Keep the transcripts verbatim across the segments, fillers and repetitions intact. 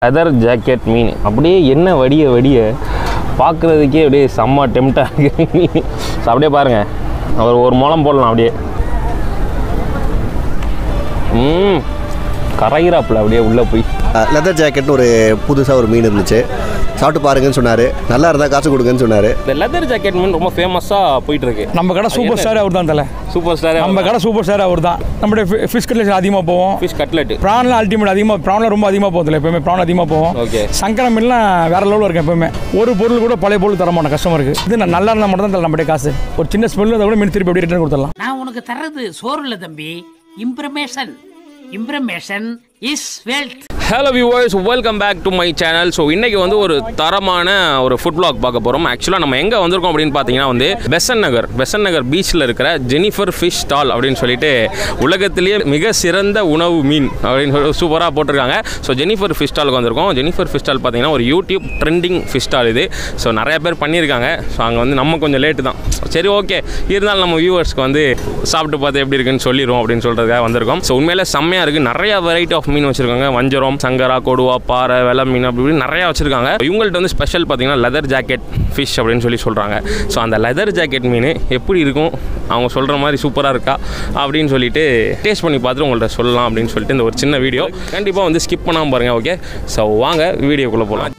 Leather jacket மீன் அப்படியே என்ன வடிய வடிய பார்க்குறதுக்கே அப்படியே செம்ம டெம்ட்டாக இருக்குது மீன். ஸோ அப்படியே பாருங்கள், அவர் ஒரு முளம் போடலாம் அப்படியே. ம் கரையிறாப்புல அப்படியே உள்ளே போய். லெதர் ஜாக்கெட்னு ஒரு புதுசாக ஒரு மீன் இருந்துச்சு, சாப்பிட்டு பாருங்கன்னு சொன்னார். நல்லா இருந்தால் காசு கொடுங்கன்னு சொன்னார். இந்த லெதர் ஜாக்கெட் மீன் ரொம்ப ஃபேமஸாக போயிட்டு இருக்கு. நம்ம கடை சூப்பர் ஸ்டார் அவர் தான். தலை சூப்பர் ஸ்டார் நம்ம கடை சூப்பர் ஸ்டார் அவர் தான். நம்மளுடைய ஃபிஷ் கட்லெட் அதிகமாக போவோம். ஃபிஷ் கட்லெட் ப்ரான்லாம் அல்டிமேட் அதிகமாக, ப்ரான்லாம் ரொம்ப அதிகமாக போகுதுல எப்பவுமே. ப்ரான் அதிகமாக போவோம். ஓகே. சங்கர மீன்லாம் வேற லெவலில் இருக்கும் எப்பவுமே. ஒரு பொருள் கூட பழைய பொருள் தர மாட்டோம் கஸ்டமருக்கு. இது நல்லா இருந்தால் மட்டும் தான் தரலாம் நம்மளுடைய காசு. ஒரு சின்ன ஸ்மெல் அதை கூட மீன் திருப்பி அப்படியே ரிட்டர்ன் கொடுத்துடலாம். நான் உனக்கு தர்றது சோறு இல்லை தம்பி, information. Information is wealth. Hello viewers, welcome back to my channel. So இன்றைக்கி வந்து ஒரு தரமான ஒரு ஃபுட் vlog பார்க்க போகிறோம். ஆக்சுவலாக நம்ம எங்கே வந்திருக்கோம் அப்படின்னு பார்த்தீங்கன்னா வந்து பெசன்ட் நகர் பெசன்ட் நகர் பீச்சில் இருக்கிற ஜெனிஃபர் ஃபிஷ் ஸ்டால் அப்படின்னு சொல்லிட்டு உலகத்திலேயே மிக சிறந்த உணவு மீன் அப்படின்னு சொல்லி சூப்பராக போட்டிருக்காங்க. ஸோ ஜெனிஃபர் ஃபிஷ் ஸ்டாலுக்கு வந்திருக்கோம். ஜெனிஃபர் ஃபிஷ் ஸ்டால் பார்த்தீங்கன்னா ஒரு யூடியூப் ட்ரெண்டிங் ஃபிஷ் ஸ்டால் இது. ஸோ நிறைய பேர் பண்ணியிருக்காங்க. ஸோ அங்கே வந்து நம்ம கொஞ்சம் லேட்டு தான், சரி ஓகே, இருந்தாலும் நம்ம வியூவர்ஸ்க்கு வந்து சாப்பிட்டு பார்த்து எப்படி இருக்குன்னு சொல்லிடுவோம் அப்படின்னு சொல்கிறதுக்காக வந்திருக்கோம். ஸோ உண்மையிலே செம்மையாக இருக்குது. நிறைய வெரைட்டி ஆஃப் மீன் வச்சுருக்காங்க. வஞ்சரம், சங்கரா, கொடுவா, பாறை, வெலை மீன் அப்படி இப்படி நிறையா வச்சுருக்காங்க. இவங்கள்ட்ட வந்து ஸ்பெஷல் பார்த்தீங்கன்னா லெதர் ஜாக்கெட் ஃபிஷ் அப்படின்னு சொல்லி சொல்கிறாங்க. ஸோ அந்த லெதர் ஜாக்கெட் மீன் எப்படி இருக்கும், அவங்க சொல்கிற மாதிரி சூப்பராக இருக்கா அப்படின்னு சொல்லிட்டு டேஸ்ட் பண்ணி பார்த்துட்டு உங்கள்கிட்ட சொல்லலாம் அப்படின்னு சொல்லிட்டு இந்த ஒரு சின்ன வீடியோ. கண்டிப்பாக வந்து ஸ்கிப் பண்ணாமல் பாருங்கள். ஓகே, ஸோ வாங்க வீடியோக்குள்ளே போகலாம்.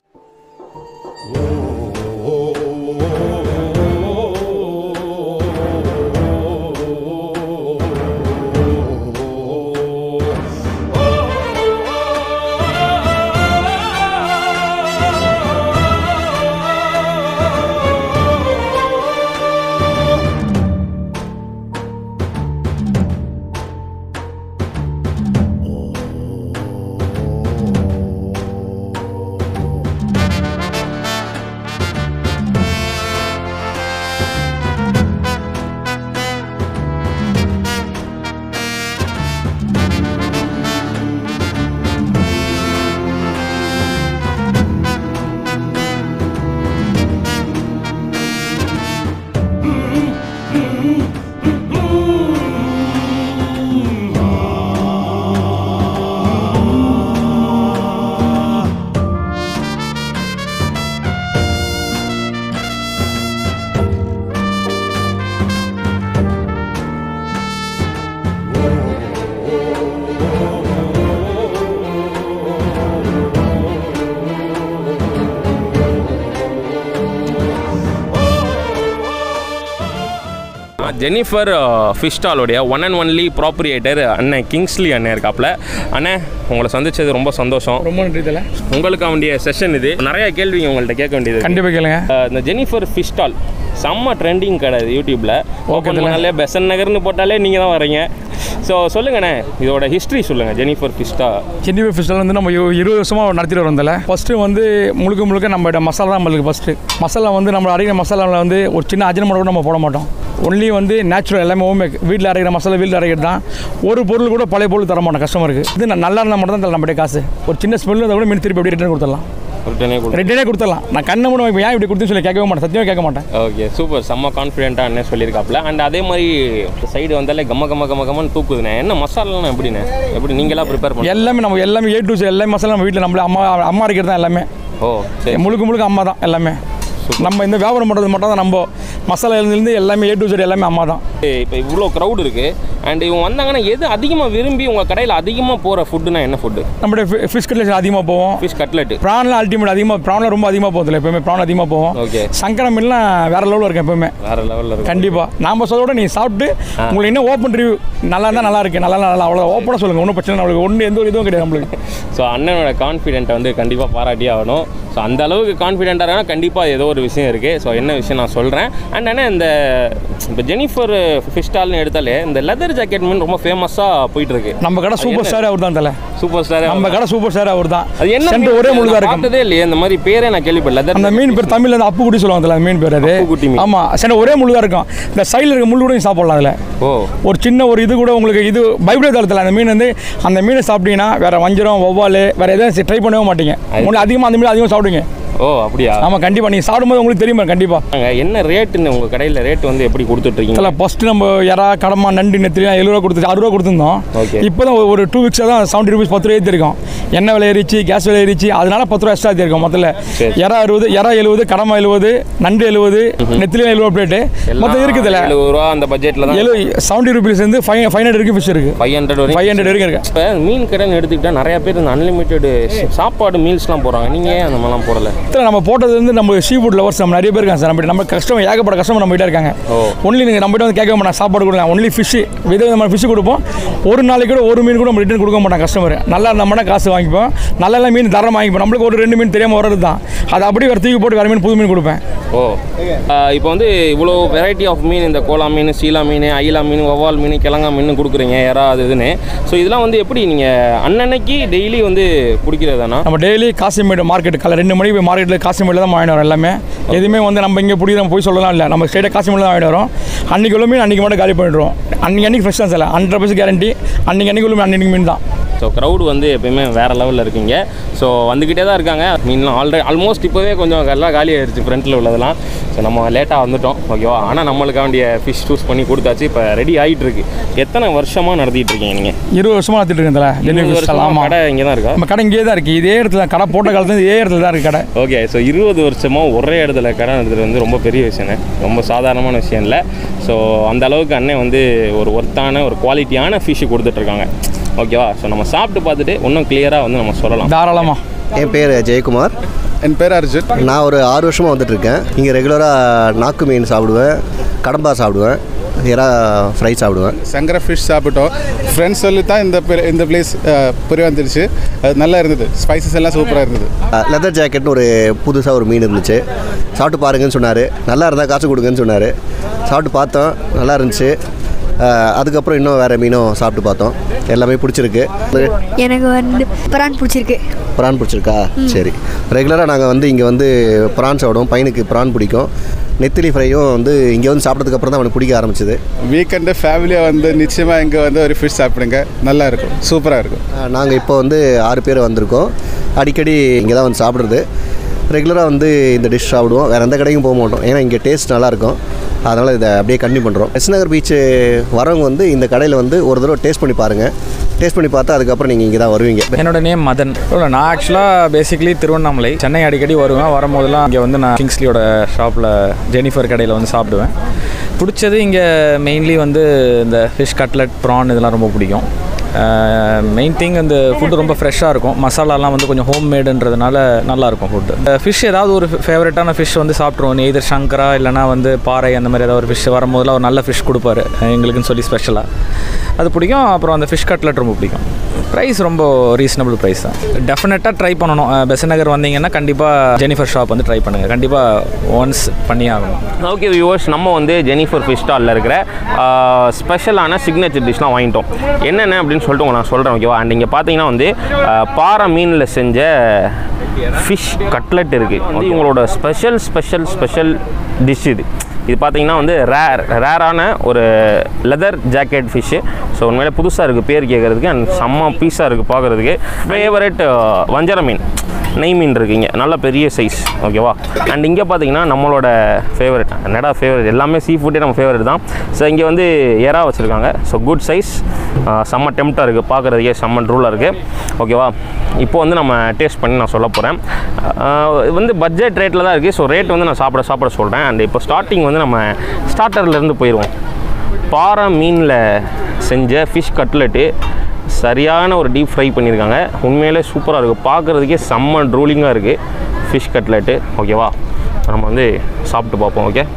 ஜெனிஃபர் ஃபிஷ் ஸ்டாலோடைய ஒன் அண்ட் ஒன்லி ப்ராப்ரியேட்டர் அண்ணன் கிங்ஸ்லி அண்ணன் இருக்காப்புல. அண்ணன் உங்களை சந்திச்சது ரொம்ப சந்தோஷம். ரொம்ப நன்றி. இதில் உங்களுக்கு வேண்டிய செஷன் இது. நிறைய கேள்விங்க உங்கள்கிட்ட கேட்க வேண்டியது. கண்டிப்பாக கேளுங்க. இந்த ஜெனிஃபர் ஃபிஷ் ஸ்டால் செம்ம ட்ரெண்டிங் கடை யூடியூப்பில். ஓப்பன் பண்ணாலே பெசன்ட் நகர்னு போட்டாலே நீங்கள் தான் வரீங்க. ஸோ சொல்லுங்கண்ணே, இதோட ஹிஸ்ட்ரி சொல்லுங்கள். Jennifer fish stall Jennifer fish stall வந்து நம்ம இருபது வருஷமாக நடத்திட்டு வரோம். இதில் ஃபஸ்ட்டு வந்து முழுக்க முழுக்க நம்மளோட மசாலா தான் நம்மளுக்கு ஃபஸ்ட்டு. மசாலா வந்து நம்ம அரைக்கிற மசாலாவில் வந்து ஒரு சின்ன அஜினமோட கூட நம்ம போட மாட்டோம். ஒன்லி வந்து நேச்சுரல், எல்லாமே ஹோம்மேக். வீட்டில் அரைக்கிற மசாலா வீட்டில் அரைக்கிறது தான். ஒரு பொருள் கூட பழைய பொருள் தர மாட்டோம் கஸ்டமருக்கு. இது நல்லா இருந்தால் மட்டும் தான் தரலாம் நம்மளுடைய காசு. ஒரு சின்ன ஸ்மெல் அதை கூட மீன் திருப்பி அப்படியே ரிட்டர்ன் கொடுத்துடலாம். ரிட்டனே கொடுத்துடலாம். நான் கண்ணை மூணு ஏன் இப்படி கொடுத்து சொல்லி கேட்கவே மாட்டேன், சத்தியமாக கேட்க மாட்டேன். Okay, super. செம்ம கான்ஃபிடென்ட்டாக என்ன சொல்லியிருக்காப்புல. அண்ட் அதே மாதிரி சைடு வந்தாலே கம்ம கம்ம கம்ம கம்மன்னு தூக்குதுண்ணே. என்ன மசாலாலாம் எப்படிண்ணே, எப்படி நீங்களாக ப்ரிப்பேர் பண்ணி? எல்லாமே நம்ம எல்லாமே ஏ டு எல்லாமே மசாலா நம்ம வீட்டில் நம்மளே அம்மா அம்மா அரைக்கிறது தான் எல்லாமே. ஓ சரி, முழுக்க முழுக்க அம்மா தான் எல்லாமே. நம்ம இந்த வியாபாரம் பண்ணுறது மட்டும் தான். நம்ம மசாலாலேருந்து எல்லாமே ஏ டு ஜெட் எல்லாமே அம்மா தான். இப்போ இவ்வளோ க்ரௌட் இருக்குது. அண்ட் இவங்க வந்தாங்கன்னா எது அதிகமாக விரும்பி உங்கள் கடையில் அதிகமாக போகிற ஃபுட்டுனா என்ன ஃபுட்டு? நம்மளுடைய ஃபிஷ் கட்லெட் அதிகமாக போவோம். ஃபிஷ் கட்லெட், ப்ரான்லாம் அல்டிமேட் அதிகமாக, ப்ரான்லாம் ரொம்ப அதிகமாக போகுதுல எப்பவுமே. ப்ரான் அதிகமாக போவோம். ஓகே. சங்கர மீன்லாம் வேற லெவலில் இருக்கும் எப்பவுமே. வேற லெவலில் இருக்கும். கண்டிப்பாக நாம் சொல்ல விட நீங்கள் சாப்பிட்டு உங்களுக்கு என்ன ஓப்பன் ரிவ்யூ நல்லா இருந்தால் நல்லா இருக்கு, நல்லா நல்லா அவ்வளோ ஓப்பனாக சொல்லுங்கள். ஒன்றும் பிரச்சனை நம்மளுக்கு ஒன்றும் எந்த ஒரு இதுவும் கிடையாது நம்மளுக்கு. ஸோ அண்ணனோட கான்ஃபிடென்ட்டை வந்து கண்டிப்பாக பாராட்டி ஆகணும். ஸோ அந்த அளவுக்கு கான்ஃபிடென்ட்டாக இருக்கா கண்டிப்பாக ஏதோ ஒரு விஷயம் இருக்குது. ஸோ என்ன விஷயம் நான் சொல்கிறேன். அண்ட் ஆனால் இந்த இப்போ ஜெனிஃபர் ஃபிஷ் ஸ்டால்னு எடுத்தாலே இந்த லெதர் ஜாக்கெட் மீன் ரொம்ப ஃபேமஸாக போயிட்டு இருக்கு. நம்ம கடை சூப்பர் ஸ்டார் அவர் தான். தலை சூப்பர் ஸ்டார் நம்ம கடை சூப்பர் ஸ்டார் அவர் தான். அது என்ன ஒரே முழுதாக இருக்குது இல்லையே, இந்த மாதிரி பேரே நான் கேள்விப்பட்டேன். லெதர் அந்த மீன் பேர் தமிழில் வந்து அப்பு குட்டி சொல்லுவாங்க. அந்த மீன் பேர் அது குட்டி மீன். ஆமாம், சென்னை ஒரே முழுதாக இருக்கும். இந்த சைடில் இருக்க முள்ளு கூட சாப்பிடலாம். அதில் ஓ ஒரு சின்ன ஒரு இது கூட உங்களுக்கு இது பைபிள் தளத்தில் அந்த மீன் வந்து அந்த மீனை சாப்பிட்டீங்கன்னா வேறு வஞ்சிரம், வவ்வால் வேறு எதாவது ட்ரை பண்ணவே மாட்டீங்க. உங்களுக்கு அதிகமாக அந்த மீன் அதிகமாக சாப்பிடுங்க. ஓ அப்படியா? ஆமாம் கண்டிப்பாக நீங்கள் சாப்பிடும்போது உங்களுக்கு தெரியுமா கண்டிப்பாக. என்ன ரேட்டுன்னு உங்கள் கடையில் ரேட் வந்து எப்படி கொடுத்துட்ருக்கீங்க? இல்லை ஃபஸ்ட்டு நம்ம யாரா கடமா நண்டு நெத்திலாம் எழுபது ரூபா கொடுத்துட்டு அறுபது ரூபா கொடுத்துருந்தோம். ஓகே. இப்போ தான் ஒரு டூ வீக்ஸாக தான் செவன்ட்டி ருபீஸ் பத்து ரூபா ஏற்றிருக்கோம். எண்ணெய் விலை ஏறிச்சு, கேஸ் விலை ஏறிச்சு, அதனால பத்து ரூபா எக்ஸ்ட்ரா ஏற்றிருக்கோம். மொத்தத்தில் எறா அறுபது, எறா எழுபது, கடமா எழுபது, நண்டு எழுபது, நெத்திலாம் எழுபது பிளேட்டு மொத்தம் இருக்குதுல்ல. எழுபது ரூபா அந்த பட்ஜெட்டில் தான் எழுபது செவன்ட்டி ருபீஸ் வந்து ஃபைவ் ஃபைவ் ஹண்ட்ரட் இருக்குது ஃபிஷ் இருக்குது. ஃபைவ் ஹண்ட்ரட் வரைக்கும் ஃபைவ் ஹண்ட்ரட் வரைக்கும் இருக்குது. இப்போ மீன் கடைன்னு எடுத்துக்கிட்டால் நிறைய பேர் இந்த அன்லிமிட்டெட் சாப்பாடு மீல்ஸ்லாம் போகிறாங்க. நீங்கள் அந்த மாதிரிலாம் போடலை? இல்லை நம்ம போட்டது வந்து நம்ம சீ ஃபுட் லவர்ஸ் நம்ம நிறைய பேர் இருக்காங்க சார். நம்ம நம்ம கஸ்டமர் ஏகப்பட்ட கஸ்டமர் நம்ம கிட்ட இருக்காங்க. ஒன்லி நீங்கள் நம்ம கிட்ட வந்து கேட்க மாட்டாங்க சாப்பாடு கொடுக்கலாம். ஒன்லி ஃபிஷ் வித விதமான ஃபிஷ் கொடுப்போம். ஒரு நாளைக்கு கூட ஒரு மீன் கூட நம்ம ரிட்டர்ன் கொடுக்க மாட்டாங்க கஸ்டமர். நல்லா இருந்தோம்னா காசு வாங்கிப்போம், நல்ல மீன் தரம் வாங்கிப்போம். நம்மளுக்கு ஒரு ரெண்டு மீன் தெரியாமல் வர்றது தான், அதை அப்படியே ஒரு தூக்கி போட்டு வேறு மீன் புது மீன் கொடுப்பேன். ஓ இப்போ வந்து இவ்வளோ வெரைட்டி ஆஃப் மீன், இந்த கோலா மீன், சீலா மீன், ஐலா மீன், வவ்வால் மீன், கிழங்கா மீன் கொடுக்குறீங்க யாராவது இதுன்னு. ஸோ இதெல்லாம் வந்து எப்படி நீங்கள் அன்னன்னைக்கு டெய்லி வந்து பிடிக்கிறதானா? நம்ம டெய்லி காசிமேடு மார்க்கெட் காலை ரெண்டு மணிக்கு போய் மார்க்கெட்டில் காசிமேடில் தான் வாங்கிட்டு வரோம். எல்லாமே எதுவுமே வந்து நம்ம இங்கே பிடிக்கிறோம் போய் சொல்லலாம் இல்லை, நம்ம ஸ்ட்ரெயிட்டாக காசிமேடில் தான் வாங்கிட்டு வரோம். அன்றைக்கி உள்ள மீன் அன்றைக்கி மட்டும் காலி பண்ணிடுவோம். அன்றைக்கி அன்றைக்கி ஃப்ரெஷ் தான் சார், ஹண்ட்ரட் பர்சன்ட் கேரண்டி. அன்றைக்கி அன்றைக்கி உள்ள அன்றைக்கி மீன் தான். ஸோ க்ரௌடு வந்து எப்போயுமே வேறு லெவலில் இருக்கீங்க. ஸோ வந்துக்கிட்டே தான் இருக்காங்க. மீன்லாம் ஆல்ரெடி ஆல்மோஸ்ட் இப்போவே கொஞ்சம் எல்லாம் காலி ஆகிடுச்சு ஃப்ரண்ட்டில் உள்ளதெல்லாம். ஸோ நம்ம லேட்டாக வந்துவிட்டோம் ஓகேவா. ஆனால் நம்மளுக்கு வேண்டிய ஃபிஷ் சூஸ் பண்ணி கொடுத்தாச்சு. இப்போ ரெடி ஆகிட்டு இருக்கு. எத்தனை வருஷமாக நடத்திட்டு இருக்கீங்க நீங்கள்? இருபது வருஷமாக நடத்திட்டு இருக்கேன். கடை இங்கே தான் இருக்கா? நம்ம கடை இங்கே தான் இருக்குது. இதே இடத்துல கடை போட்ட காலத்துல இதே இடத்துல தான் இருக்குது கடை. ஓகே. ஸோ இருபது வருஷமாக ஒரே இடத்துல கடை நடத்துறது வந்து ரொம்ப பெரிய விஷயம், ரொம்ப சாதாரணமான விஷயம் இல்லை. ஸோ அந்த அளவுக்கு அண்ணன் வந்து ஒரு ஒர்த்தான ஒரு குவாலிட்டியான ஃபிஷ்ஷு கொடுத்துட்ருக்காங்க ஓகேவா. ஸோ நம்ம சாப்பிட்டு பார்த்துட்டு இன்னும் கிளியராக வந்து நம்ம சொல்லலாம் தாராளமாக. என் பேர் ஜெயக்குமார். என் பேர் அர்ஜுன். நான் ஒரு ஆறு வருஷமாக வந்துட்டுருக்கேன். இங்கே ரெகுலராக நாக்கு மீன் சாப்பிடுவேன், கடம்பா சாப்பிடுவேன், எறா ஃப்ரை சாப்பிடுவேன். சங்கர ஃபிஷ் சாப்பிட்டோம். ஃப்ரெண்ட்ஸ் சொல்லி தான் இந்த இந்த பிளேஸ் புரிய வந்துருச்சு. அது நல்லா இருந்தது, ஸ்பைசஸ் எல்லாம் சூப்பராக இருந்தது. லெதர் ஜாக்கெட்னு ஒரு புதுசாக ஒரு மீன் இருந்துச்சு. சாப்பிட்டு பாருங்கன்னு சொன்னார். நல்லா இருந்தால் காசு கொடுங்கன்னு சொன்னார். சாப்பிட்டு பார்த்தோம், நல்லா இருந்துச்சு. அதுக்கப்புறம் இன்னும் வேறு மீனும் சாப்பிட்டு பார்த்தோம், எல்லாமே பிடிச்சிருக்கு. எனக்கு வந்து பிரான் பிடிச்சிருக்கு. பிரான் பிடிச்சிருக்கா? சரி. ரெகுலராக நாங்கள் வந்து இங்கே வந்து பிரான் சாப்பிடுவோம். பையனுக்கு பிரான் பிடிக்கும். நெத்திலி ஃப்ரையும் வந்து இங்கே வந்து சாப்பிட்டதுக்கப்புறம் தான் அவனுக்கு பிடிக்க ஆரம்பிச்சிது. வீக்கெண்டு ஃபேமிலியாக வந்து நிச்சயமாக இங்கே வந்து ஒரு ஃபிஷ் சாப்பிடுங்க, நல்லா இருக்கும், சூப்பராக இருக்கும். நாங்கள் இப்போ வந்து ஆறு பேர் வந்திருக்கோம். அடிக்கடி இங்கே தான் வந்து சாப்பிட்றது. ரெகுலராக வந்து இந்த டிஷ் சாப்பிடுவோம், வேறு எந்த கடைக்கும் போக மாட்டோம். ஏன்னா இங்கே டேஸ்ட் நல்லாயிருக்கும், அதனால் இதை அப்படியே கண்டினியூ பண்ணுறோம். பெசன்ட் நகர் பீச்சு வரவங்க வந்து இந்த கடையில் வந்து ஒரு தடவை டேஸ்ட் பண்ணி பாருங்கள். டேஸ்ட் பண்ணி பார்த்தா அதுக்கப்புறம் நீங்கள் இங்கே தான் வருவீங்க. என்னோட நேம் மதன். இல்லை நான் ஆக்சுவலாக பேசிக்கலி திருவண்ணாமலை, சென்னை அடிக்கடி வருவேன். வரும்போதெல்லாம் இங்கே வந்து நான் கிங்ஸ்லியோட ஷாப்பில் ஜெனிஃபர் கடையில் வந்து சாப்பிடுவேன். பிடிச்சது இங்கே மெயின்லி வந்து இந்த ஃபிஷ் கட்லெட், ப்ரான் இதெல்லாம் ரொம்ப பிடிக்கும். மெயின் திங் இந்த ஃபுட்டு ரொம்ப ஃப்ரெஷ்ஷாக இருக்கும். மசாலாலாம் வந்து கொஞ்சம் ஹோம் மேடுன்றதுனால நல்லாயிருக்கும் ஃபுட்டு. ஃபிஷ் ஏதாவது ஒரு ஃபேவரட்டான ஃபிஷ் வந்து சாப்பிட்ருவோம். எதர் சங்கரா இல்லைனா வந்து பாறை அந்த மாதிரி ஏதாவது ஒரு ஃபிஷ் வரும்போதெல்லாம் ஒரு நல்ல ஃபிஷ் கொடுப்பாரு எங்களுக்குன்னு சொல்லி ஸ்பெஷலாக, அது பிடிக்கும். அப்புறம் அந்த ஃபிஷ் கட்லெட் ரொம்ப பிடிக்கும். ப்ரைஸ் ரொம்ப ரீசனபிள் ப்ரைஸ் தான். டெஃபினட்டாக ட்ரை பண்ணணும். பெசன்ட் நகர் வந்தீங்கன்னா கண்டிப்பாக ஜெனிஃபர் ஷாப் வந்து ட்ரை பண்ணுங்கள், கண்டிப்பாக ஒன்ஸ் பண்ணி ஆகணும். ஓகே வியூவர்ஸ், நம்ம வந்து ஜெனிஃபர் ஃபிஷ் ஸ்டாலில் இருக்கிற ஸ்பெஷலான சிக்னேச்சர் டிஷ்லாம் வாங்கிட்டோம். என்னென்ன அப்படின்னு சொல்லிட்டு நான் சொல்கிறேன் ஓகேவா. அண்ட் இங்கே பார்த்தீங்கன்னா வந்து பாறை மீனில் செஞ்ச ஃபிஷ் கட்லெட் இருக்குது. வந்து இவங்களோட ஸ்பெஷல் ஸ்பெஷல் ஸ்பெஷல் டிஷ் இது. இது பார்த்தீங்கன்னா வந்து ரேர் ரேரான ஒரு லெதர் ஜாக்கெட் ஃபிஷ்ஷு. ஸோ உண்மையிலே புதுசாக இருக்குது பேர் கேட்குறதுக்கு. அண்ட் செம்ம பீஸாக இருக்குது பார்க்குறதுக்கு. ஃபேவரட் வஞ்சரம் மீன், நெய் மீன் இருக்குங்க, நல்ல பெரிய சைஸ் ஓகேவா. அண்ட் இங்கே பார்த்தீங்கன்னா நம்மளோட ஃபேவரட் என்னடா ஃபேவரட் எல்லாமே சீ ஃபுட்டே நம்ம ஃபேவரட் தான். ஸோ இங்கே வந்து எறா வச்சுருக்காங்க. ஸோ குட் சைஸ், செம்ம டெம்ப்டாக இருக்குது பார்க்குறதுக்கே, செம்ம ட்ரூலாக இருக்குது ஓகேவா. இப்போ வந்து நம்ம டேஸ்ட் பண்ணி நான் சொல்ல போகிறேன். வந்து பட்ஜெட் ரேட்டில் தான் இருக்குது. ஸோ ரேட் வந்து நான் சாப்பிட சாப்பிட சொல்கிறேன். அண்ட் இப்போ ஸ்டார்டிங் வந்து நம்ம ஸ்டார்டர்லேருந்து போயிடுவோம். பாறை மீனில் செஞ்ச ஃபிஷ் கட்லெட்டு சரியான ஒரு டீப் ஃப்ரை பண்ணியிருக்காங்க. உண்மையிலே சூப்பராக இருக்குது, பார்க்குறதுக்கே செம்ம ட்ரூலிங்காக இருக்குது ஃபிஷ் கட்லெட்டு ஓகேவா. நம்ம வந்து சாப்பிட்டு பார்ப்போம். ஓகே,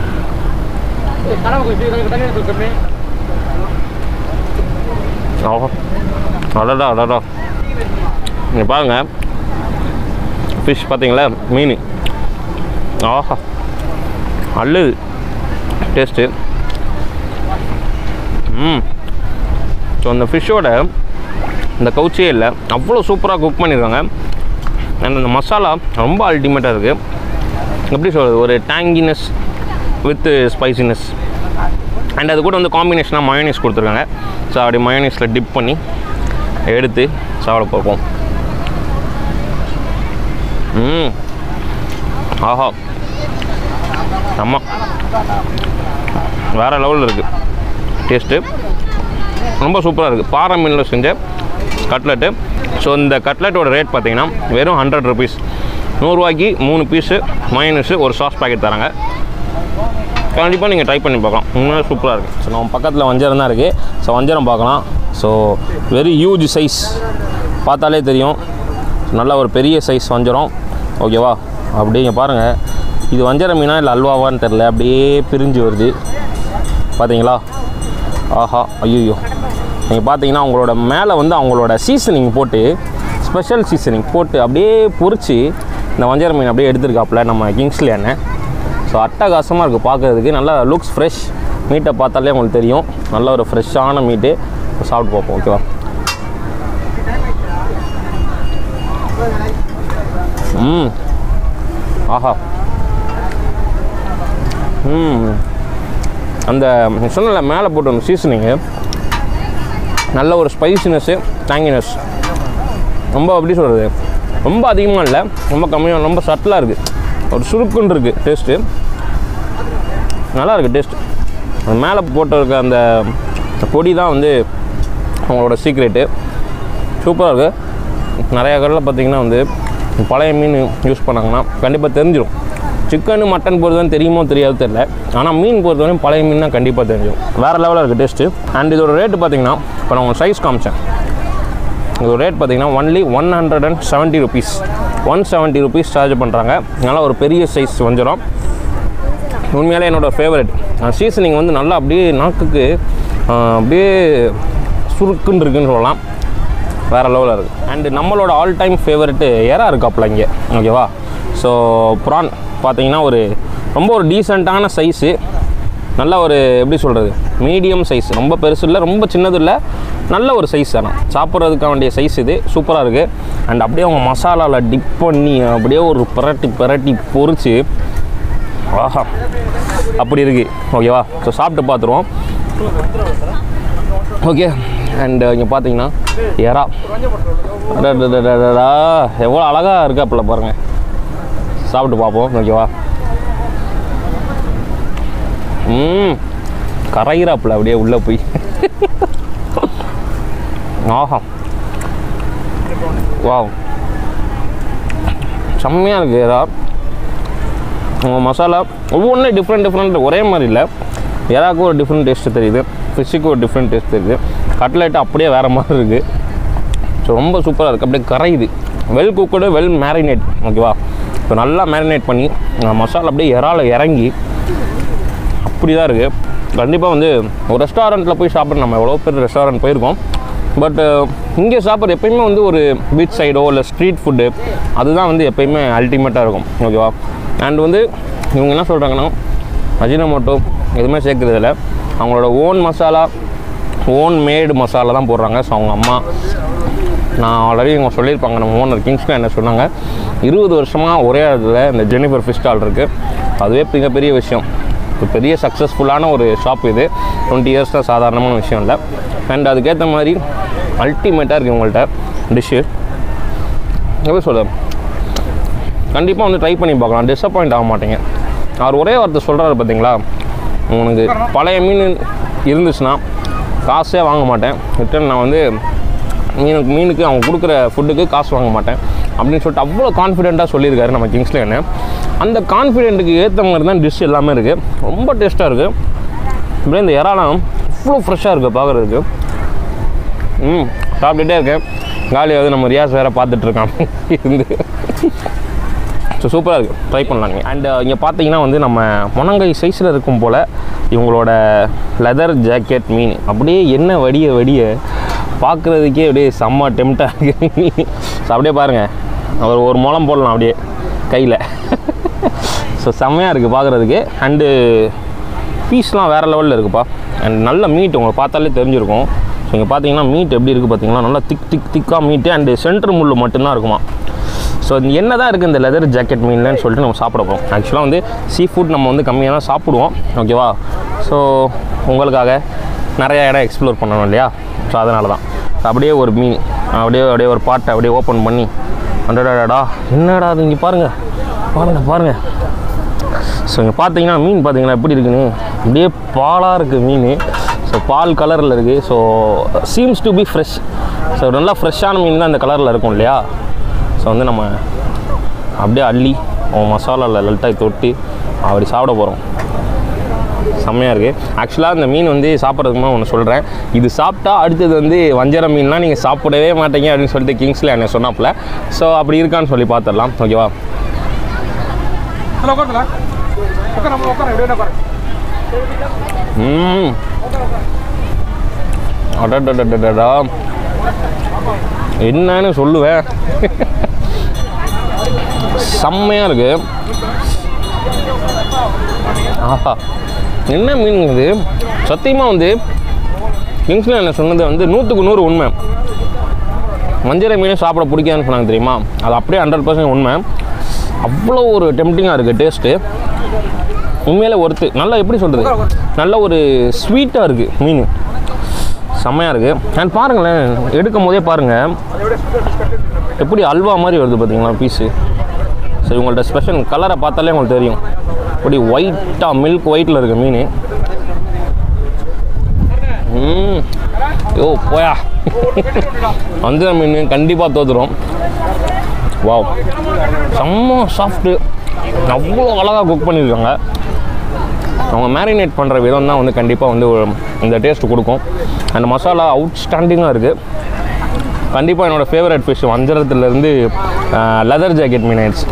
ஆஹா அடடா அடடா, நீங்கள் பாருங்கள் ஃபிஷ் பார்த்தீங்களா, மீன் ஆஹா அல்லது டேஸ்ட்டு. ம் ஸோ அந்த ஃபிஷ்ஷோட இந்த கவுச்சியே இல்லை, அவ்வளோ சூப்பராக குக் பண்ணியிருக்காங்க. அண்ட் அந்த மசாலா ரொம்ப அல்டிமேட்டாக இருக்குது. எப்படி சொல்கிறது, ஒரு டேங்கினஸ் வித் ஸ்பைசினஸ். அண்ட் அது கூட வந்து காம்பினேஷனாக மயோனைஸ் கொடுத்துருக்காங்க. ஸோ அப்படி மயோனைஸில் டிப் பண்ணி எடுத்து சாப்பிட பார்ப்போம். ம் ஆஹா ஆமாம் வேறு லெவலில் இருக்குது டேஸ்ட்டு ரொம்ப சூப்பராக இருக்குது. பாறை மீனில் செஞ்ச கட்லெட்டு. ஸோ இந்த கட்லெட்டோட ரேட் பார்த்தீங்கன்னா வெறும் ஹண்ட்ரட் ருபீஸ். நூறுரூவாய்க்கு மூணு பீஸு மைனஸு ஒரு சாஸ் பாக்கெட் தராங்க. கண்டிப்பாக நீங்கள் ட்ரை பண்ணி பார்க்கலாம். உண்மையாக சூப்பராக இருக்குது. ஸோ நம்ம பக்கத்தில் வஞ்சரம் தான் இருக்குது. ஸோ வஞ்சரம் பார்க்கலாம். ஸோ வெரி ஹியூஜ் சைஸ், பார்த்தாலே தெரியும் நல்ல ஒரு பெரிய சைஸ் வஞ்சரம். ஓகேவா, அப்படிங்க பாருங்கள். இது வஞ்சர மீனா இல்லை அல்வாவான்னு தெரில, அப்படியே பிரிஞ்சு வருது பார்த்தீங்களா. ஆஹா ஐயோ, நீங்கள் பார்த்தீங்கன்னா அவங்களோட மேலே வந்து அவங்களோட சீசனிங் போட்டு, ஸ்பெஷல் சீசனிங் போட்டு அப்படியே பொரிச்சு இந்த வஞ்சர மீன் அப்படியே எடுத்துருக்காப்புல நம்ம கிங்ஸ்லி அண்ணன். ஸோ அட்டகாசமாக இருக்குது பார்க்குறதுக்கு. நல்லா லுக்ஸ் ஃப்ரெஷ். மீட்டை பார்த்தாலே உங்களுக்கு தெரியும் நல்ல ஒரு ஃப்ரெஷ்ஷான மீட்டு. சாப்பிட்டு பார்ப்போம். ஓகேவா. ம் ஆஹா ம் அந்த சொன்னல மேலே போட்டு அந்த சீசனிங்கு நல்ல ஒரு ஸ்பைசினஸ்ஸு, டேங்கினஸ். ரொம்ப எப்படி சொல்கிறது, ரொம்ப அதிகமாக இல்லை, ரொம்ப கம்மியாக, ரொம்ப சட்டிலாக இருக்குது. ஒரு சுருக்குன்னு இருக்குது டேஸ்ட்டு. நல்லா இருக்குது டேஸ்ட்டு. அந்த மேலே போட்டு இருக்க அந்த பொடி தான் வந்து அவங்களோட சீக்ரெட்டு. சூப்பராக இருக்குது. நிறையா கடையில் பார்த்திங்கன்னா வந்து பழைய மீன் யூஸ் பண்ணாங்கன்னா கண்டிப்பாக தெரிஞ்சிடும். சிக்கனு மட்டன் பொறுத்தவரைக்கும் தெரியுமோ தெரியாது தெரியல, ஆனால் மீன் பொறுத்தவரைக்கும் பழைய மீன்னா கண்டிப்பாக தெரிஞ்சிடும். வேறு லெவலில் இருக்குது டேஸ்ட்டு. அண்ட் இதோட ரேட்டு பார்த்திங்கன்னா இப்போ நான் உங்களுக்கு சைஸ் காமிச்சேன். இதோட ரேட் பார்த்திங்கன்னா only one hundred and seventy rupees one seventy rupees charge பண்ணுறாங்க. அதனால் ஒரு பெரிய சைஸ் வஞ்சிரும். உண்மையாலே என்னோடய ஃபேவரட். சீசனிங் வந்து நல்லா அப்படியே நாக்குக்கு அப்படியே சுருக்குன்னு இருக்குன்னு சொல்லலாம். வேறு லெவலில் இருக்குது. அண்டு நம்மளோட ஆல் டைம் ஃபேவரெட்டு எறா இருக்காப்புல இங்கே. ஓகேவா. ஸோ ப்ரான் பார்த்தீங்கன்னா ஒரு ரொம்ப ஒரு டீசெண்டான சைஸு. நல்ல ஒரு எப்படி சொல்கிறது, மீடியம் சைஸ். ரொம்ப பெருசு இல்லை, ரொம்ப சின்னது இல்லை, நல்ல ஒரு சைஸ். ஆனால் சாப்பிட்றதுக்காக வேண்டிய சைஸ் இது. சூப்பராக இருக்குது. அண்ட் அப்படியே அவங்க மசாலாவில் டிப் பண்ணி அப்படியே ஒரு பிரட்டி பிரட்டி பொரிச்சு, ஆஹா அப்படி இருக்குது. ஓகேவா. ஸோ சாப்பிட்டு பார்த்துருவோம். ஓகே. அண்டு இங்கே பார்த்தீங்கன்னா எறா எவ்வளோ அழகாக இருக்காப்புல பாருங்கள். சாப்பிட்டு பார்ப்போம். ஓகேவா. ம் கரையிறாப்புல அப்படியே உள்ளே போய். ஆஹா வா செம்மையாக இருக்குது எறா. உங்கள் மசாலா ஒவ்வொன்றும் டிஃப்ரெண்ட் டிஃப்ரெண்ட், ஒரே மாதிரி இல்லை. எறாவுக்கு ஒரு டிஃப்ரெண்ட் டேஸ்ட்டு தெரியுது, ஃபிஷ்ஷுக்கு ஒரு டிஃப்ரெண்ட் டேஸ்ட் தெரியுது, கட்லெட்டு அப்படியே வேறு மாதிரி இருக்குது. ஸோ ரொம்ப சூப்பராக இருக்குது. அப்படியே கரையுது. Well cooked, well marinate. ஓகேவா. இப்போ நல்லா மேரினேட் பண்ணி மசாலா அப்படியே இறால இறங்கி அப்படி தான் இருக்குது. கண்டிப்பாக வந்து ஒரு ரெஸ்டாரண்ட்டில் போய் சாப்பிட்ற, நம்ம எவ்வளோ பேர் ரெஸ்டாரண்ட் போயிருக்கோம், பட் இங்கே சாப்பிட்ற எப்போயுமே வந்து ஒரு பீச் சைடோ இல்லை ஸ்ட்ரீட் ஃபுட்டு அதுதான் வந்து எப்போயுமே அல்டிமேட்டாக இருக்கும். ஓகேவா. அண்ட் வந்து இவங்க என்ன சொல்கிறாங்கன்னா அஜினமோட்டோ எதுவுமே சேர்க்குறதில்ல, அவங்களோட own masala, own made masala தான் போடுறாங்க. ஸோ அவங்க அம்மா, நான் ஆல்ரெடி இவங்க சொல்லியிருப்பாங்க, நம்ம ஓனர் கிங்ஸ்க்கு என்ன சொன்னாங்க, இருபது வருஷமாக ஒரே இடத்துல இந்த ஜெனிஃபர் ஃபிஷ் ஸ்டால் இருக்குது. அதுவே மிகப்பெரிய விஷயம். இப்போ பெரிய சக்ஸஸ்ஃபுல்லான ஒரு ஷாப் இது. டுவெண்ட்டி இயர்ஸ் தான் சாதாரணமான விஷயம் இல்லை. அண்ட் அதுக்கேற்ற மாதிரி அல்டிமேட்டாக இருக்குது உங்கள்கிட்ட டிஷ்ஷு. எப்படி சொல்ல, கண்டிப்பாக வந்து ட்ரை பண்ணி பார்க்கலாம், டிஸப்பாயிண்ட் ஆக மாட்டேங்க. அவர் ஒரே வார்த்தை சொல்கிறாரு பார்த்தீங்களா, உனக்கு பழைய மீன் இருந்துச்சுன்னா காசே வாங்க மாட்டேன், ரிட்டன் நான் வந்து மீனுக்கு மீனுக்கு அவங்க கொடுக்குற ஃபுட்டுக்கு காசு வாங்க மாட்டேன் அப்படின்னு சொல்லிட்டு அவ்வளோ கான்ஃபிடெண்ட்டாக சொல்லியிருக்காரு நம்ம கிங்ஸ்லி என்ன. அந்த கான்ஃபிடென்ட்டுக்கு ஏற்ற மாதிரி தான் டிஷ் எல்லாமே இருக்குது. ரொம்ப டேஸ்ட்டாக இருக்குது. இப்படியே இந்த இறாலாம் அவ்வளோ ஃப்ரெஷ்ஷாக இருக்குது பார்க்குறதுக்கு. ம் சாப்பிட்டுட்டே இருக்கேன். காலியாவது நம்ம ரியாஸ் வேறு பார்த்துட்ருக்கான் இருந்து. ஸோ சூப்பராக இருக்குது, ட்ரை பண்ணலாங்க. அண்டு இங்கே பார்த்தீங்கன்னா வந்து நம்ம முனங்கை சைஸில் இருக்கும் போல் இவங்களோட லெதர் ஜாக்கெட் மீன் அப்படியே எண்ணெய் வடிய வடிய பார்க்குறதுக்கே அப்படியே செம்ம டெம்ட்டாக இருக்குது. ஸோ அப்படியே பாருங்கள், அவர் ஒரு முளம் போடலாம் அப்படியே கையில். ஸோ செம்மையாக இருக்குது பார்க்குறதுக்கு. அண்டு பீஸ்லாம் வேறு லெவலில் இருக்குப்பா. அண்ட் நல்ல மீட் உங்களுக்கு பார்த்தாலே தெரிஞ்சிருக்கும். ஸோ இங்கே பார்த்தீங்கன்னா மீட் எப்படி இருக்குது பார்த்தீங்கன்னா, நல்லா திக் திக் திக்காக மீட்டு. அண்டு சென்டர் முள் மட்டும்தான் இருக்குமா. ஸோ என்ன தான் இருக்குது இந்த லெதர் ஜாக்கெட் மீன்லன்னு சொல்லிட்டு நம்ம சாப்பிட போகிறோம். ஆக்சுவலாக வந்து சீ ஃபுட் நம்ம வந்து கம்மியாக தான் சாப்பிடுவோம். ஓகேவா. ஸோ உங்களுக்காக நிறையா இடம் எக்ஸ்ப்ளோர் பண்ணணும் இல்லையா. ஸோ அதனால தான் அப்படியே ஒரு மீன் அப்படியே அப்படியே ஒரு பாட்டை அப்படியே ஓப்பன் பண்ணி அடடாடா என்னடா அது இங்கே பாருங்கள் பாருங்கள் பாருங்கள். ஸோ இங்கே பார்த்தீங்கன்னா மீன் பார்த்தீங்கன்னா எப்படி இருக்குன்னு அப்படியே பாலாக இருக்குது மீன். ஸோ பால் கலரில் இருக்குது. So seems to be fresh. So நல்லா ஃப்ரெஷ்ஷான மீன் தான் இந்த கலரில் இருக்கும் இல்லையா. ஸோ வந்து நம்ம அப்படியே அள்ளி மசாலாவில் லல்ட்டாய் தொட்டி அப்படி சாப்பிட போகிறோம். செம்மையாக இருக்குது. ஆக்சுவலாக இந்த மீன் வந்து சாப்பிட்றதுக்கு முன்னாடி ஒன்று சொல்கிறேன். இது சாப்பிட்டா அடுத்தது வந்து வஞ்சரம் மீன்லாம் நீங்கள் சாப்பிடவே மாட்டீங்க அப்படின்னு சொல்லிட்டு கிங்ஸ்லி என்ன சொன்னாப்புல. ஸோ அப்படி இருக்கான்னு சொல்லி பார்த்துடலாம். ஓகேவா? ம் அடடடடடா என்னன்னு சொல்லுவேன். செம்மையாக இருக்குது. ஆஹா என்ன மீன் இது சத்தியமாக வந்து கிங்ஸ்ல என்ன சொன்னது வந்து நூற்றுக்கு நூறு உண்மை. வஞ்சர மீன் சாப்பிட பிடிக்காதுன்னு சொன்னாங்க தெரியுமா, அது அப்படியே ஹண்ட்ரட் பர்சன்ட் உண்மை. அவ்வளோ ஒரு டெம்ப்டிங்காக இருக்குது டேஸ்ட்டு. உண்மையிலே ஒருத்து நல்லா எப்படி சொல்கிறது நல்ல ஒரு ஸ்வீட்டாக இருக்குது மீன். செம்மையாக இருக்குது. அண்ட் பாருங்களேன் எடுக்கும் போதே பாருங்கள் எப்படி அல்வா மாதிரி வருது பார்த்தீங்களா பீஸு. ஸோ இவங்கள்ட்ட ஸ்பெஷல் கலரை பார்த்தாலே உங்களுக்கு தெரியும். இப்படி ஒயிட்டாக மில்க் ஒயிட்டில் இருக்குது மீன். ம் யோ போயா வஞ்சர மீன் கண்டிப்பாக தோற்றுரும். வாவ் செம்ம சாஃப்ட்டு. அவ்வளோ அழகாக குக் பண்ணியிருக்காங்க. அவங்க மேரினேட் பண்ணுற விதம் தான் வந்து கண்டிப்பாக வந்து இந்த டேஸ்ட்டு கொடுக்கும். அந்த மசாலா அவுட்ஸ்டாண்டிங்காக இருக்குது. கண்டிப்பாக என்னோடய ஃபேவரட் ஃபிஷ் வஞ்சரத்துலேருந்து லெதர் ஜாக்கெட் மீன் ஆயிடுச்சு.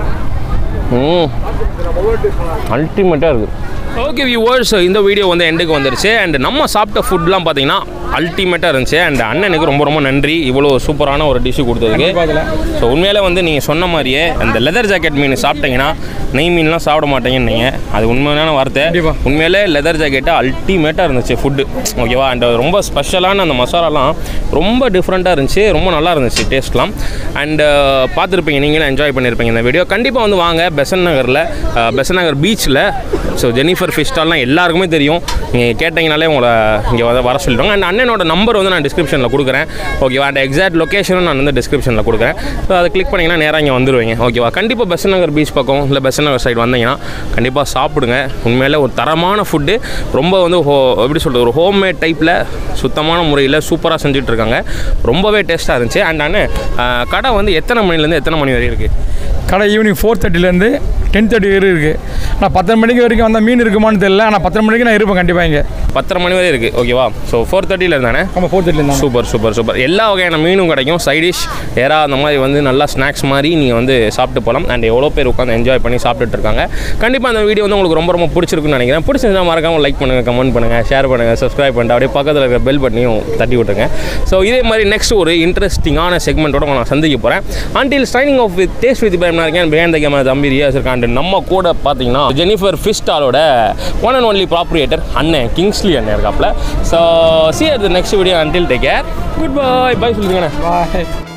ம் அல்டிமேட்டாக இருக்குது. ஓகே வியூவர்ஸ், இந்த வீடியோ வந்து எண்டுக்கு வந்துருச்சு. அண்ட் நம்ம சாப்பிட்ட ஃபுட்லாம் பார்த்தீங்கன்னா அல்டிமேட்டாக இருந்துச்சு. அண்ட் அண்ணனுக்கு ரொம்ப ரொம்ப நன்றி இவ்வளோ சூப்பரான ஒரு டிஷ்ஷு கொடுத்ததுக்கு. ஸோ உண்மையிலே வந்து நீங்கள் சொன்ன மாதிரியே அந்த லெதர் ஜாக்கெட் மீன் சாப்பிட்டீங்கன்னா நெய் மீன்லாம் சாப்பிட மாட்டேங்கன்னு நீங்கள் அது உண்மையான வார்த்தை. உண்மையிலே லெதர் ஜாக்கெட்டாக அல்டிமேட்டாக இருந்துச்சு ஃபுட்டு. ஓகேவா? அண்ட் ரொம்ப ஸ்பெஷலான அந்த மசாலாலாம் ரொம்ப டிஃப்ரெண்ட்டாக இருந்துச்சு. ரொம்ப நல்லா இருந்துச்சு டேஸ்ட்லாம். அண்டு பார்த்துருப்பீங்க நீங்களும் என்ஜாய் பண்ணியிருப்பீங்க இந்த வீடியோ. கண்டிப்பாக வந்து வாங்க பெசன்ட் நகரில் பெசன்ட் நகர் பீச்சில். ஸோ ஜெனிஃபர் ஃபிஷ் ஸ்டால்லாம் எல்லாருக்குமே தெரியும். நீங்கள் கேட்டிங்கனாலே உங்களை இங்கே வர வர சொல்லிடுவாங்க. அண்ட் அண்ணனோட நம்பர் வந்து நான் டிஸ்கிரிப்ஷனில் கொடுக்குறேன். ஓகேவா? அண்ட் எக்ஸாக்ட் லொக்கேஷனும் நான் வந்து டிஸ்கிரிப்ஷனில் கொடுக்குறேன். ஸோ அதை கிளிக் பண்ணிங்கன்னா நேராக இங்கே வந்துடுவீங்க. ஓகேவா? கண்டிப்பாக பெசன்ட் நகர் பீச் பக்கம் இல்லை பெசன்ட் நகர் சைடு வந்தீங்கன்னா கண்டிப்பாக சாப்பிடுங்க. உண்மையிலே ஒரு தரமான ஃபுட்டு. ரொம்ப வந்து ஹோ எப்படி சொல்கிறது ஒரு ஹோம்மேட் டைப்பில் சுத்தமான முறையில் சூப்பராக செஞ்சுட்ருக்காங்க. ரொம்பவே டேஸ்ட்டாக இருந்துச்சு. அண்ட் அண்ணன் கடை வந்து எத்தனை மணிலேருந்து எத்தனை மணி வரை இருக்குது? கடை ஈவினிங் ஃபோர் தேர்ட்டிலேருந்து டென் தேர்ட்டி வரை இருக்குது. நான் பத்தரை மணிக்கு வரைக்கும் வந்தால் மீன் இருக்குமான்னு தெரியல. ஆனால் பத்தரை மணிக்கு நான் இருப்பேன் கண்டிப்பாக இங்கே. பத்தரை மணி வரை இருக்குது. ஓகேவா? ஸோ ஃபோர் தேர்ட்டியில் இருந்தானே? ஆமாம் ஃபோர் தேர்ட்டியில் இருந்தால். Super super super. எல்லா வகையான மீனும் கிடைக்கும். சைடிஷ் ஏரா அந்த மாதிரி வந்து நல்லா ஸ்நாக்ஸ் மாதிரி நீங்கள் வந்து சாப்பிட்டு போகலாம். அண்ட் எவ்வளோ பேர் உட்காந்து என்ஜாய் பண்ணி சாப்பிட்டுட்டு இருக்காங்க. கண்டிப்பாக அந்த வீடியோ வந்து உங்களுக்கு ரொம்ப ரொம்ப பிடிச்சிருக்குன்னு நினைக்கிறேன். பிடிச்சிருந்தா மறக்காமல் லைக் பண்ணுங்கள், கமெண்ட் பண்ணுங்கள், ஷேர் பண்ணுங்கள், சப்ஸ்கிரைப் பண்ணிட்டு அப்படியே பக்கத்தில் இருக்கிற பெல் பட்டனையும் தட்டி விட்டுருங்க. ஸோ இதே மாதிரி நெக்ஸ்ட் ஒரு இன்ட்ரெஸ்டிங்கான செக்மெண்ட்டோட நான் சந்திக்க போகிறேன். Until signing off with taste with Ibrahim இருக்கேன். பிஹைண்ட் த கேமரா தம்பி ரியாஸ் இருக்கான். நம்ம கூட பார்த்தீங்கன்னா ஜெனிஃபர் ஃபிஷ் ஸ்டாலோட ஒன் அண்ட் ஒன்லி ப்ராப்ரியேட்டர் அண்ணன் கிங்ஸ்லி அண்ணன் இருக்காப்ல. So see you at the next video. Until take care. Goodbye. Bye சொல்லுங்க. பாய்.